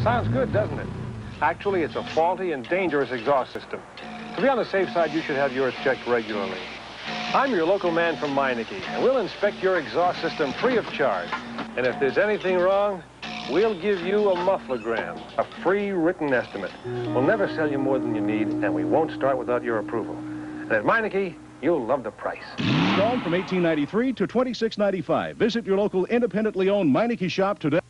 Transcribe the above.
Sounds good, doesn't it? Actually, it's a faulty and dangerous exhaust system. To be on the safe side, you should have yours checked regularly. I'm your local man from Meineke, and we'll inspect your exhaust system free of charge. And if there's anything wrong, we'll give you a muffler, a free written estimate. We'll never sell you more than you need, and we won't start without your approval. And at Meineke, you'll love the price. Installed from $18.93 to $26.95. Visit your local independently owned Meineke shop today.